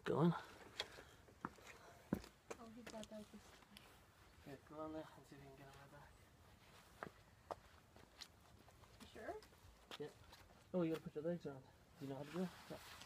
going. Oh, he got out this. Yeah, go on there and see if you can get him right back. You sure? Yeah. Oh, you gotta put your legs around. Do you know how to do it? Yeah.